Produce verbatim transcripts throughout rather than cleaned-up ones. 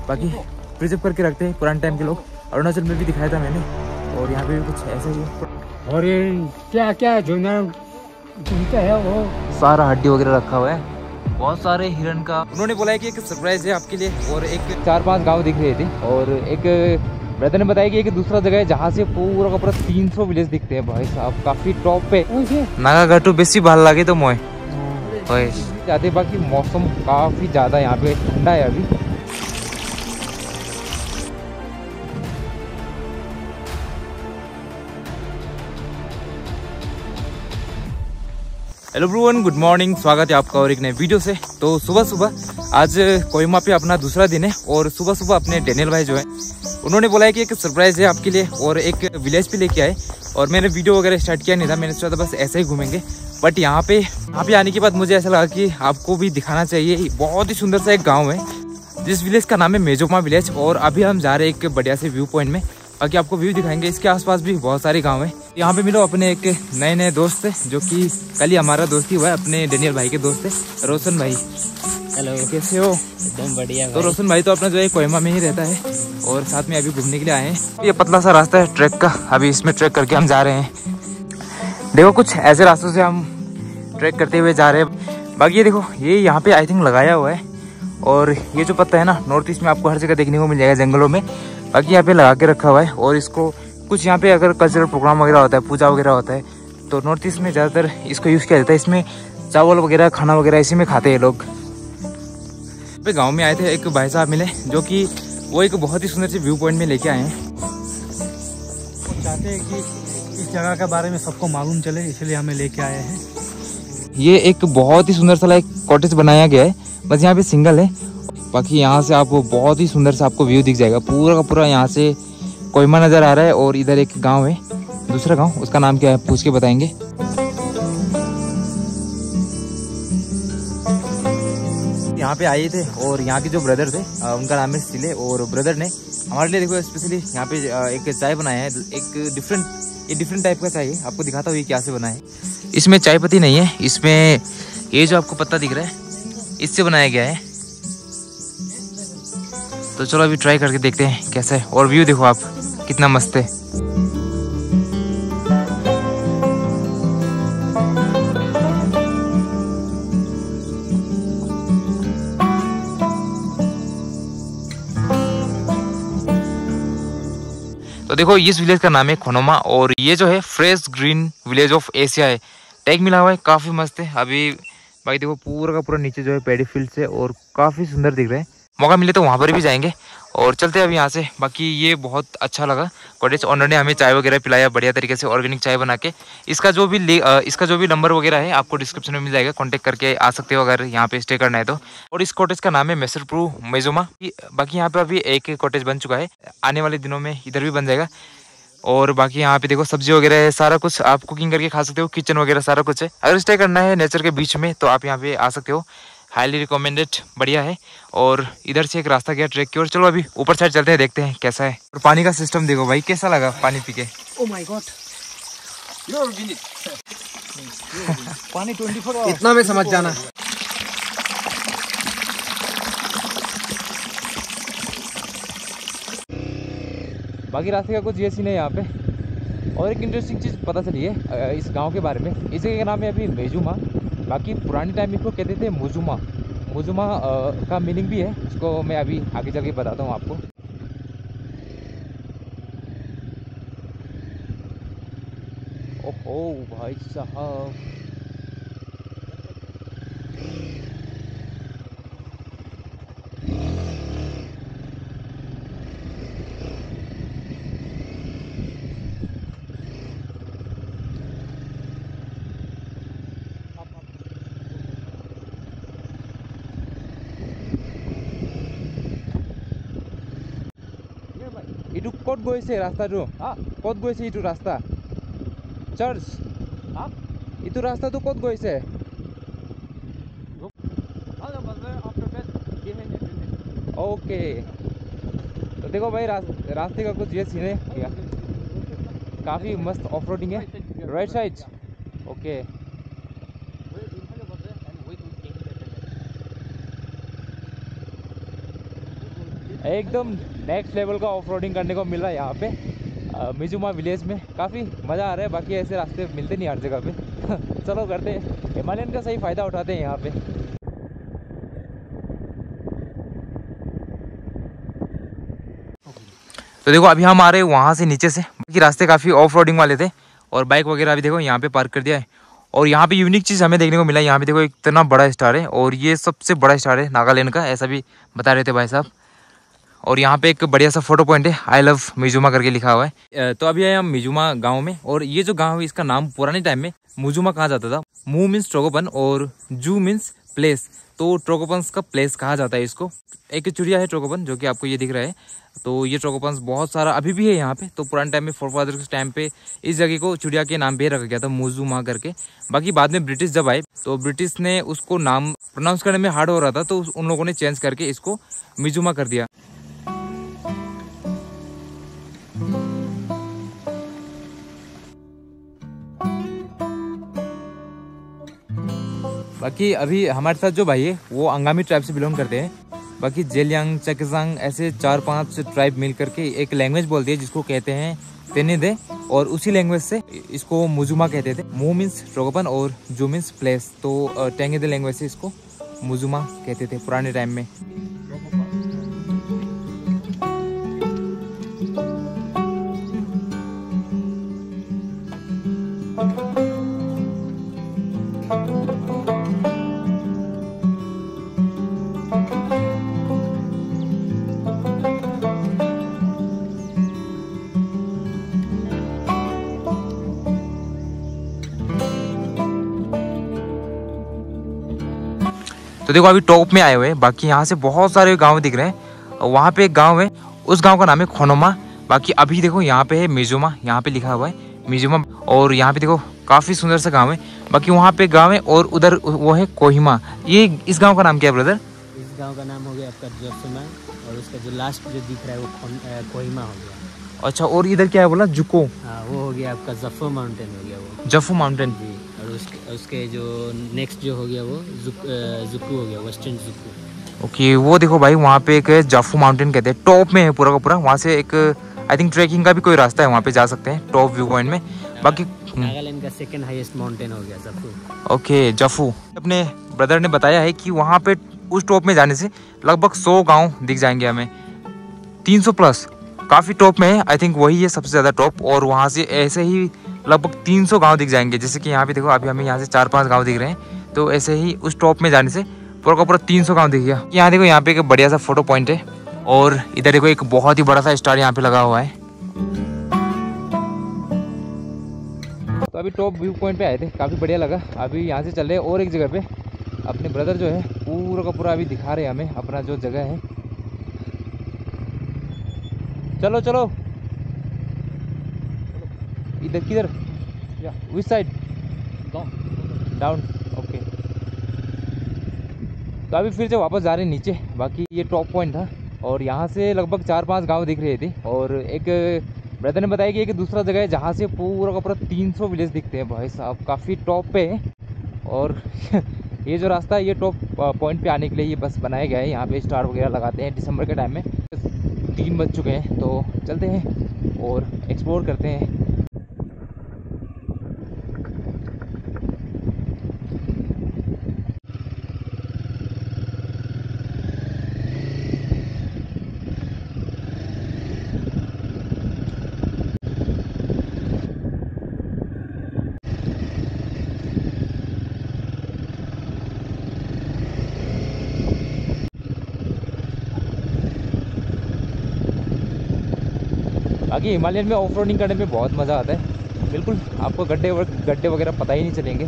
बाकी प्रिजर्व करके रखते हैं पुराने टाइम के लोग। अरुणाचल में भी दिखाया था मैंने, और यहाँ पे भी कुछ ऐसा ही है। और ये क्या क्या जो घूमता है वो सारा हड्डी वगैरह रखा हुआ है, बहुत सारे हिरन का। उन्होंने बोला है कि एक सरप्राइज है आपके लिए, और एक चार पांच गांव दिख रहे थे, और एक ब्रदर ने बताया कि एक दूसरा जगह है जहाँ से पूरा का पूरा तीन सौ विलेज दिखते हैं भाई साहब, काफी टॉप पे। नागाघाटू बेसी भाल लगे तो मोए जाते। बाकी मौसम काफी ज्यादा यहाँ पे ठंडा है अभी। हेलो एवरीवन, गुड मॉर्निंग, स्वागत है आपका और एक नए वीडियो से। तो सुबह सुबह आज कोहिमा पे अपना दूसरा दिन है, और सुबह सुबह अपने डेनियल भाई जो है उन्होंने बोला है कि एक सरप्राइज है आपके लिए, और एक विलेज पे लेके आए। और मैंने वीडियो वगैरह स्टार्ट किया नहीं था, मैंने सोचा बस ऐसे ही घूमेंगे। बट यहाँ पे यहाँ पे आने के बाद मुझे ऐसा लगा कि आपको भी दिखाना चाहिए। बहुत ही सुंदर सा एक गाँव है, जिस विलेज का नाम है मेजोमा विलेज। और अभी हम जा रहे हैं एक बढ़िया से व्यू पॉइंट में, बाकी आपको व्यू दिखाएंगे। इसके आसपास भी बहुत सारे गांव हैं। यहाँ पे मिलो अपने एक नए नए दोस्त है, जो कि कल ही हमारा दोस्ती हुआ है, अपने डेनियल भाई के दोस्त है, रोशन भाई। हेलो, कैसे हो? एकदम बढ़िया। तो रोशन भाई तो अपना जो है कोहिमा में ही रहता है, और साथ में अभी घूमने के लिए आए हैं। ये पतला सा रास्ता है ट्रैक का, अभी इसमें ट्रैक करके हम जा रहे हैं। देखो कुछ ऐसे रास्तों से हम ट्रैक करते हुए जा रहे हैं। बाकी ये देखो, ये यहाँ पे आई थिंक लगाया हुआ है, और ये जो पत्ता है ना, नॉर्थ ईस्ट में आपको हर जगह देखने को मिल जाएगा, जंगलों में। बाकी यहाँ पे लगा के रखा हुआ है, और इसको कुछ यहाँ पे अगर कल्चरल प्रोग्राम वगैरह होता है, पूजा वगैरह होता है, तो नॉर्थ ईस्ट में ज़्यादातर इसको यूज़ किया जाता है। इसमें चावल वगैरह, खाना वगैरह इसी में खाते हैं लोग। पे गांव में आए थे, एक भाई साहब मिले, जो कि वो एक बहुत ही सुंदर से व्यू पॉइंट में लेके आए हैं। चाहते हैं कि इस जगह के बारे में सबको मालूम चले, इसलिए हमें लेके आए हैं। ये एक बहुत ही सुंदर सा एक कॉटेज बनाया गया है, बस यहाँ पे सिंगल है। बाकी यहाँ से आपको बहुत ही सुंदर सा आपको व्यू दिख जाएगा, पूरा का पूरा यहाँ से कोहिमा नज़र आ रहा है। और इधर एक गांव है, दूसरा गांव, उसका नाम क्या है पूछ के बताएंगे। यहाँ पे आए थे, और यहाँ के जो ब्रदर थे उनका नाम है सिले, और ब्रदर ने हमारे लिए देखो स्पेशली यहाँ पे एक चाय बनाया है। एक डिफरेंट ये डिफरेंट टाइप का चाय है, आपको दिखाता हूँ ये क्या से बना है। इसमें चाय पत्ती नहीं है, इसमें ये जो आपको पत्ता दिख रहा है इससे बनाया गया है। तो चलो अभी ट्राई करके देखते हैं कैसा है। और व्यू देखो आप कितना मस्त है। तो देखो, इस विलेज का नाम है खोनोमा, और ये जो है fresh green village of Asia है, टैग मिला हुआ है, काफी मस्त है। अभी भाई देखो पूरा का पूरा नीचे जो है पैडी फील्ड है, और काफी सुंदर दिख रहा है। मौका मिले तो वहाँ पर भी जाएंगे, और चलते हैं अभी यहाँ से। बाकी ये बहुत अच्छा लगा, कॉटेज ओनर ने हमें चाय वगैरह पिलाया बढ़िया तरीके से, ऑर्गेनिक चाय बना के। इसका जो भी इसका जो भी नंबर वगैरह है आपको डिस्क्रिप्शन में मिल जाएगा, कांटेक्ट करके आ सकते हो अगर यहाँ पे स्टे करना है तो। और इस कॉटेज का नाम है मेसरप्रू मेजोमा। बाकी यहाँ पे अभी एक कॉटेज बन चुका है, आने वाले दिनों में इधर भी बन जाएगा। और बाकी यहाँ पे देखो सब्जी वगैरह है, सारा कुछ आप कुकिंग करके खा सकते हो, किचन वगैरह सारा कुछ है। अगर स्टे करना है नेचर के बीच में तो आप यहाँ पे आ सकते हो, हाईली रिकमेंडेड, बढ़िया है। और इधर से एक रास्ता गया ट्रैक की ओर, चलो अभी ऊपर साइड चलते हैं, देखते हैं कैसा है। और पानी का सिस्टम देखो भाई, कैसा लगा पानी पी के? ओह माय गॉड, पानी ट्वेंटी फोर आवर इतना में समझ जाना। बाकी रास्ते का कुछ ये सीन है यहाँ पे। और एक इंटरेस्टिंग चीज़ पता चली है इस गांव के बारे में, इस जगह का नाम है अभी मेजुमा। बाकी पुराने टाइम में इसको कहते थे मुजुमा। मुजुमा का मीनिंग भी है, उसको मैं अभी आगे चल के बताता हूँ आपको। ओहो भाई साहब, इटू कत গৈছে रास्ताটো? कत গৈছে इटू रास्ता? चर्च इटू रास्ता तो कत গৈছে? ओके, तो देखो भाई रास्ते का कुछ ये सीन है, काफी मस्त ऑफ रोडिंग है। Right side, okay. एकदम नेक्स्ट लेवल का ऑफ रोडिंग करने को मिल रहा है यहाँ पे मिजुमा विलेज में। काफ़ी मज़ा आ रहा है, बाकी ऐसे रास्ते मिलते नहीं हर जगह पे। चलो करते हैं, हिमालयन का सही फ़ायदा उठाते हैं यहाँ पे। तो देखो अभी हम आ रहे हैं वहाँ से नीचे से, बाकी रास्ते काफ़ी ऑफ रोडिंग वाले थे और बाइक वगैरह अभी देखो यहाँ पे पार्क कर दिया है। और यहाँ पे यूनिक चीज़ हमें देखने को मिला है, यहाँ पे देखो इतना बड़ा स्टार है और ये सबसे बड़ा स्टार है नागालैंड का, ऐसा भी बता रहे थे भाई साहब। और यहाँ पे एक बढ़िया सा फोटो पॉइंट है, आई लव मिजुमा करके लिखा हुआ है। तो अभी आए हम मिजुमा गांव में, और ये जो गांव है इसका नाम पुराने टाइम में मुजुमा कहा जाता था। मू मीन्स ट्रोगोपन और जू मीन्स प्लेस, तो ट्रोगोपन्स का प्लेस कहा जाता है इसको। एक चिड़िया है ट्रोगोपन जो कि आपको ये दिख रहा है, तो ये ट्रोगोपन्स बहुत सारा अभी भी है यहाँ पे। तो पुराने टाइम में फोर फादर के टाइम पे इस जगह को चिड़िया के नाम पे रखा गया था, मुजुमा करके। बाकी बाद में ब्रिटिश जब आए तो ब्रिटिश ने उसको नाम प्रोनाउंस करने में हार्ड हो रहा था, तो उन लोगों ने चेंज करके इसको मिजुमा कर दिया। बाकी अभी हमारे साथ जो भाई है वो अंगामी ट्राइब से बिलोंग करते हैं। बाकी जेलियांग, चकेसांग ऐसे चार पांच ट्राइब मिल करके एक लैंग्वेज बोलती है जिसको कहते हैं तेनेदे, और उसी लैंग्वेज से इसको मुजुमा कहते थे। मू मीन्स ट्रोगोपन और जू मीन्स प्लेस, तो टेंगेदे लैंग्वेज से इसको मुजुमा कहते थे पुराने टाइम में। तो देखो अभी टॉप में आए हुए हैं, बाकी यहाँ से बहुत सारे गांव दिख रहे हैं। वहाँ पे एक गांव है, उस गांव का नाम है खोनोमा। बाकी अभी देखो यहाँ पे है मिजुमा, यहाँ पे लिखा हुआ है मिजुमा। और यहाँ पे देखो काफी सुंदर सा गांव है। बाकी वहाँ पे गांव है और उधर वो है कोहिमा। ये इस गांव का नाम क्या है ब्रदर? इस गांव का नाम हो गया आपका जोसुमा, और उसका जो लास्ट जो दिख रहा है वो कोहिमा हो गया। अच्छा, और इधर क्या है बोला? जुको। हाँ, वो हो गया आपका जफो माउंटेन हो गया वो। जफू माउंटेन जी, और उसके उसके जो नेक्स्ट जो हो गया वो जुक, जुकू हो गया, वेस्टर्न जुकू। ओके, वो देखो भाई वहाँ पे एक जाफू माउंटेन कहते हैं, टॉप में है पूरा का पूरा। वहाँ से एक आई थिंक ट्रैकिंग का भी कोई रास्ता है, वहाँ पे जा सकते हैं टॉप व्यू पॉइंट में। बाकी नागालैंड का सेकंड हाईएस्ट माउंटेन हो गया जफू। ओके जफू। अपने ब्रदर ने बताया है कि वहाँ पे उस टॉप में जाने से लगभग सौ गांव दिख जाएंगे हमें, तीन सौ प्लस, काफ़ी टॉप में है। आई थिंक वही है सबसे ज़्यादा टॉप, और वहाँ से ऐसे ही लगभग तीन सौ गांव दिख जाएंगे। जैसे कि यहाँ पे देखो अभी हमें यहाँ से चार पांच गांव दिख रहे हैं, तो ऐसे ही उस टॉप में जाने से पूरा का पूरा तीन सौ गांव दिख गया। यहाँ देखो यहाँ पे एक बढ़िया सा फोटो पॉइंट है, और इधर देखो एक बहुत ही बड़ा सा स्टार यहाँ पे लगा हुआ है। तो अभी टॉप व्यू पॉइंट पे आए थे, काफ़ी बढ़िया लगा। अभी यहाँ से चल रहे हैं और एक जगह पे, अपने ब्रदर जो है पूरा का पूरा अभी दिखा रहे हैं हमें अपना जो जगह है। चलो चलो, इधर किधर, विच साइड? डाउन। ओके, तो अभी फिर से वापस जा रहे हैं नीचे। बाकी ये टॉप पॉइंट था, और यहाँ से लगभग चार पांच गांव दिख रहे थे। और एक ब्रदर ने बताया कि एक दूसरा जगह है जहाँ से पूरा का पूरा तीन सौ विलेज दिखते हैं। भाई साहब काफ़ी टॉप पे है। और ये जो रास्ता है ये टॉप पॉइंट पे आने के लिए ये बस बनाया गया है। यहाँ पे स्टार वगैरह लगाते हैं दिसंबर के टाइम में। तीन बज चुके हैं, तो चलते हैं और एक्सप्लोर करते हैं। बाकी हिमालयन में ऑफ रोडिंग करने में बहुत मज़ा आता है। बिल्कुल आपको गड्ढे गड्ढे वगैरह पता ही नहीं चलेंगे।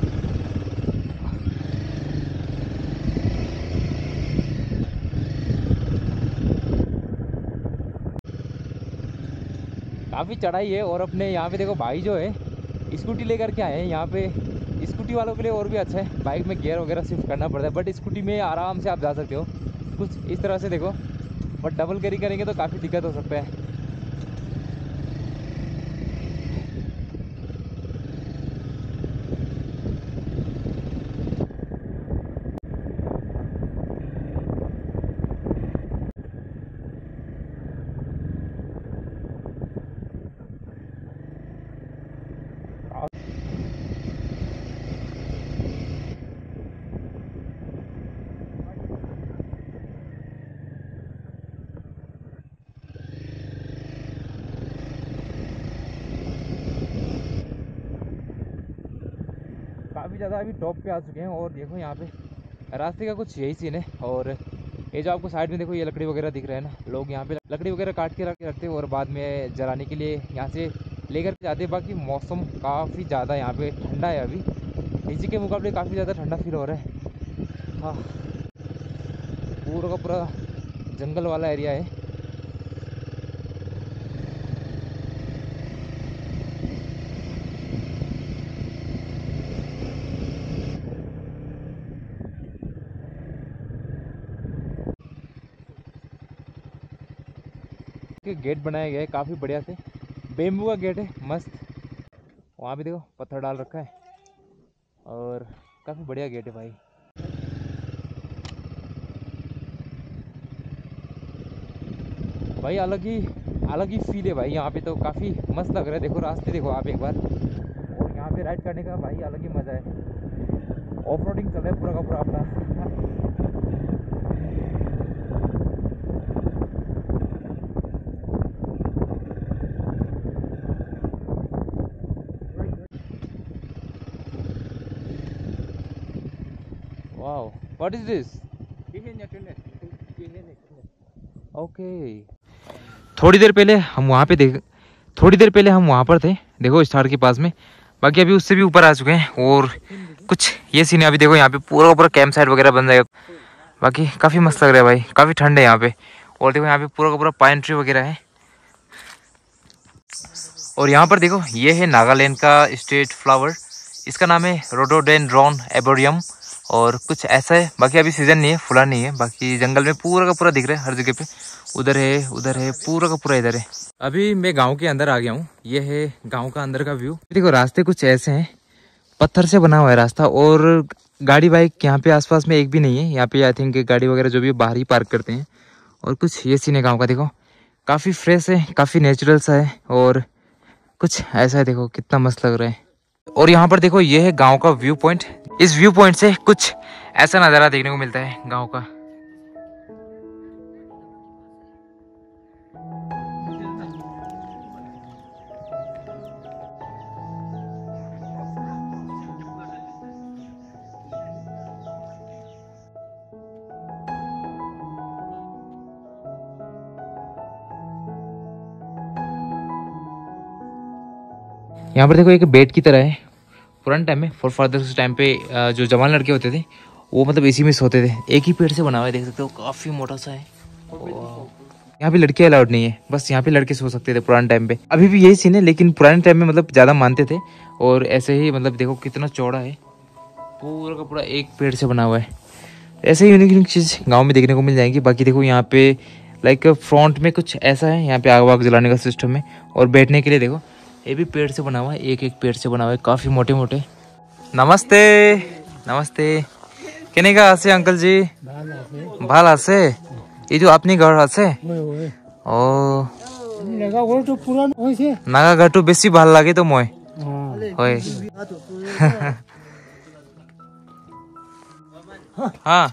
काफ़ी चढ़ाई है, और अपने यहाँ पे देखो भाई जो है स्कूटी लेकर के आए हैं। यहाँ पे स्कूटी वालों के लिए और भी अच्छा है, बाइक में गियर वगैरह शिफ्ट करना पड़ता है, बट स्कूटी में आराम से आप जा सकते हो कुछ इस तरह से देखो। बट डबल कैरी करेंगे तो काफ़ी दिक्कत हो सकता है। काफ़ी ज़्यादा अभी टॉप पे आ चुके हैं। और देखो यहाँ पे रास्ते का कुछ यही सीन है। और ये जो आपको साइड में देखो ये लकड़ी वगैरह दिख रहा है ना, लोग यहाँ पे लकड़ी वगैरह काट के रख रखते हैं और बाद में जलाने के लिए यहाँ से लेकर जाते हैं। बाकी मौसम काफ़ी ज़्यादा यहाँ पे ठंडा है, अभी नीचे के मुकाबले काफ़ी ज़्यादा ठंडा फील हो रहा है। हाँ, पूरा का पूरा जंगल वाला एरिया है। गेट बनाया गया है काफ़ी बढ़िया से, बेम्बू का गेट है मस्त। वहाँ भी देखो पत्थर डाल रखा है और काफ़ी बढ़िया गेट है भाई। भाई अलग ही अलग ही फील है भाई यहाँ पे, तो काफ़ी मस्त लग रहा है। देखो रास्ते देखो आप एक बार, और यहाँ पे राइड करने का भाई अलग ही मज़ा है। ऑफ रोडिंग चल रहा है पूरा का पूरा अपना। Wow, what is this? Okay, थोड़ी देर पहले हम वहाँ पे देख थोड़ी देर पहले हम वहाँ पर थे, देखो स्टार के पास में। बाकी अभी उससे भी ऊपर आ चुके हैं और कुछ ये सीन है। अभी देखो यहाँ पे पूरा पूरा कैंप साइट वगैरह बन जाएगा। बाकी काफ़ी मस्त लग रहा है भाई, काफ़ी ठंड है यहाँ पे। और देखो यहाँ पे पूरा का पूरा पाइन ट्री वगैरह है। और यहाँ पर देखो ये है नागालैंड का स्टेट फ्लावर, इसका नाम है रोडोडेंड्रॉन एर्बोरियम और कुछ ऐसा है। बाकी अभी सीजन नहीं है, फुला नहीं है। बाकी जंगल में पूरा का पूरा दिख रहा है हर जगह पे, उधर है उधर है, पूरा का पूरा इधर है। अभी मैं गांव के अंदर आ गया हूँ, ये है गांव का अंदर का व्यू। देखो रास्ते कुछ ऐसे हैं, पत्थर से बना हुआ है रास्ता और गाड़ी बाइक यहाँ पे आसपास में एक भी नहीं है। यहाँ पे आई थिंक गाड़ी वगैरह जो भी बाहर ही पार्क करते हैं। और कुछ ये सीन है गाँव का, देखो काफ़ी फ्रेश है, काफ़ी नेचुरल सा है और कुछ ऐसा है। देखो कितना मस्त लग रहा है। और यहाँ पर देखो ये है गाँव का व्यू पॉइंट। इस व्यू पॉइंट से कुछ ऐसा नज़ारा देखने को मिलता है गाँव का। यहाँ पर देखो एक बेड की तरह है। पुराने टाइम में फोर फादर्स टाइम पे जो जवान लड़के होते थे वो मतलब इसी में सोते थे। एक ही पेड़ से बना हुआ है, देख सकते हो काफी मोटा सा है। यहाँ पे लड़के अलाउड नहीं है, बस यहाँ पे लड़के सो सकते थे पुराने टाइम पे। अभी भी यही सीन है, लेकिन पुराने टाइम में मतलब ज्यादा मानते थे। और ऐसे ही मतलब देखो कितना चौड़ा है, पूरा का पूरा एक पेड़ से बना हुआ है। ऐसे ही यूनिक यूनिक चीज गाँव में देखने को मिल जाएंगी। बाकी देखो यहाँ पे लाइक फ्रंट में कुछ ऐसा है, यहाँ पे आग वाग जलाने का सिस्टम है। और बैठने के लिए देखो ये भी पेड़ से बना हुआ है, एक एक पेड़ से बना हुआ है, काफी मोटे मोटे। नमस्ते नमस्ते, केनेगा आसे अंकल जी? ভাল আছে। এই যে আপনি ঘর আছে? ও নাগা ঘৰটো বেছি ভাল লাগে তো মই। হয় হ্যাঁ,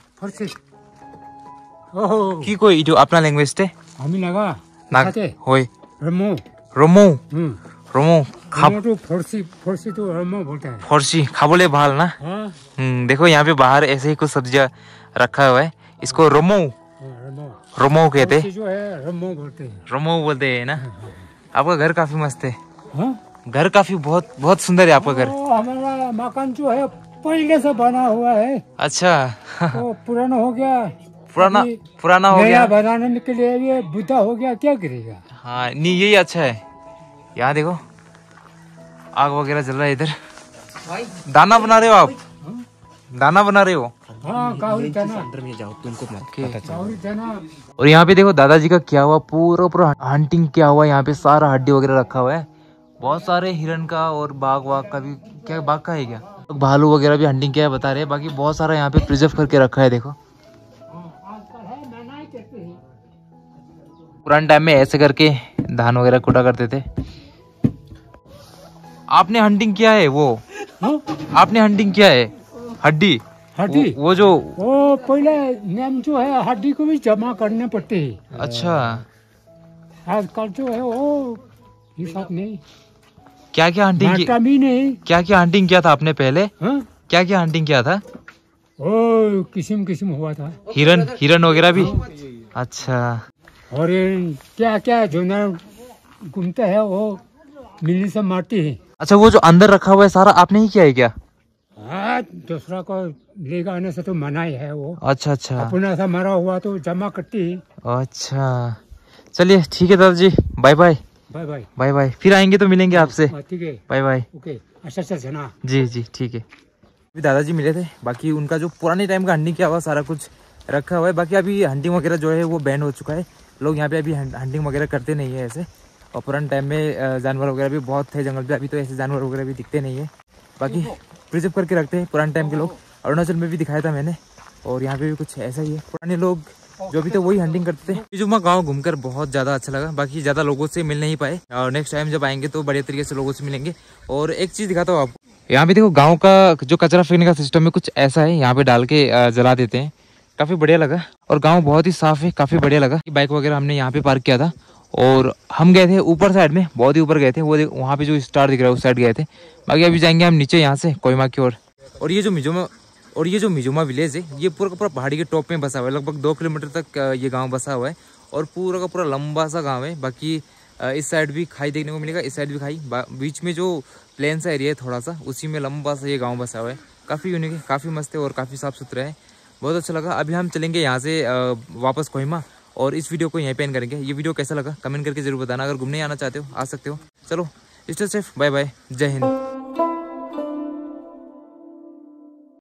কি কই এইটো আপনার ল্যাঙ্গুয়েজতে? আমি নাগা নাগাতে হয় रमो রমৌ हम्म রমৌ খাব तो फरसी फरसी तो रमो बोलता है। फरसी खाबोले भाल ना। हाँ हम्म, देखो यहाँ पे बाहर ऐसे ही कुछ सब्जियां रखा हुआ है, इसको रोमो रमो रोमो कहते हैं। जो है रमो बोलते हैं। रोमो बोलते हैं ना। आपका घर काफी मस्त है। हाँ घर काफी बहुत बहुत सुंदर है आपका घर। तो हमारा मकान जो है पहले से बना हुआ है। अच्छा तो पुराना हो गया, पुराना अभी पुराना हो नया गया। बनाने के लिए ये बुद्धा हो गया, क्या करेगा। हाँ नहीं यही अच्छा है। यहाँ देखो आग वगैरह जल रहा है इधर। दाना बना रहे हो आप? दाना बना रहे हो? हाँ काहुरी दाना, अंदर में जाओ तुमको काहुरी दाना। और यहाँ पे देखो दादाजी का किया हुआ पूरा पूरा हंटिंग किया हुआ है। यहाँ पे सारा हड्डी वगैरह रखा हुआ है, बहुत सारे हिरन का और बाघ वाघ का भी। क्या बाघ का है क्या? भालू वगैरह भी हंटिंग किया है बता रहे हैं। बाकी बहुत सारा यहाँ पे प्रिजर्व करके रखा है। देखो पुराने टाइम में ऐसे करके धान वगैरह कुटा करते थे। आपने हंटिंग किया है वो? हाँ? आपने हंटिंग किया है? हड्डी हड्डी वो, वो जो वो पहले नेम जो है हड्डी को भी जमा करने पड़ते हैं। अच्छा आजकल जो है वो हिसाब नहीं, क्या क्या हंटिंग की? भी नहीं। क्या क्या हंटिंग किया था आपने पहले? हाँ? क्या क्या हंटिंग किया था? ओ किस्म किस्म हुआ था। हिरन हिरन वगैरह भी? अच्छा। और क्या क्या जो ना घूमता है वो मिली से मारती है। अच्छा, वो जो अंदर रखा हुआ है सारा आपने ही किया है क्या? हाँ, दूसरा को लेगा आने से तो मना ही है वो। अच्छा अच्छा। अपना सा मरा हुआ तो जमा करती है। अच्छा, चलिए ठीक है दादाजी, bye bye. Bye bye. Bye bye, फिर आएंगे तो मिलेंगे आपसे। ठीक है, बाय बाय। ओके, अच्छा अच्छा जना। जी जी ठीक है। अभी दादाजी मिले थे, बाकी उनका जो पुराने टाइम का हंटिंग किया हुआ सारा कुछ रखा हुआ है। बाकी अभी हंटिंग वगैरह जो है वो बैन हो चुका है, लोग यहाँ पे अभी हंटिंग वगैरह करते नहीं है ऐसे। और पुराने टाइम में जानवर वगैरह भी बहुत थे जंगल पे, अभी तो ऐसे जानवर वगैरह भी दिखते नहीं है। बाकी प्रिजर्व करके रखते हैं पुराने टाइम के लोग। अरुणाचल में भी दिखाया था मैंने, और यहाँ पे भी कुछ ऐसा ही है। पुराने लोग जो भी थे वही हंटिंग करते थे। मिजोमा गांव घूमकर बहुत ज़्यादा अच्छा लगा, बाकी ज़्यादा लोगों से मिल नहीं पाए, और नेक्स्ट टाइम जब आएंगे तो बड़े तरीके से लोगों से मिलेंगे। और एक चीज़ दिखाता हूँ आपको, यहाँ पे देखो गांव का जो कचरा फेंकने का सिस्टम है कुछ ऐसा है, यहाँ पे डाल के जला देते हैं, काफ़ी बढ़िया लगा। और गाँव बहुत ही साफ है, काफ़ी बढ़िया लगा। बाइक वगैरह हमने यहाँ पे पार्क किया था, और हम गए थे ऊपर साइड में, बहुत ही ऊपर गए थे, वो वहाँ पे जो स्टार दिख रहा है उस साइड गए थे। बाकी अभी जाएंगे हम नीचे यहाँ से कोहिमा की ओर। और ये जो मिजोमा और ये जो मिजोमा विलेज है ये पूरा का पूरा पहाड़ी के टॉप में बसा हुआ है, लगभग दो किलोमीटर तक ये गांव बसा हुआ है, और पूरा का पूरा लंबा सा गांव है। बाकी इस साइड भी खाई देखने को मिलेगा, इस साइड भी खाई, बीच में जो प्लेन सा एरिया है थोड़ा सा, उसी में लंबा सा ये गाँव बसा हुआ है। काफ़ी यूनिक है, काफ़ी मस्त है और काफ़ी साफ सुथरा है, बहुत अच्छा लगा। अभी हम चलेंगे यहाँ से वापस कोहिमा, और इस वीडियो को यहीं पे एंड करेंगे। ये वीडियो कैसा लगा कमेंट करके जरूर बताना। अगर घूमने आना चाहते हो आ सकते हो। चलो स्टे सेफ, बाय बाय, जय हिंद।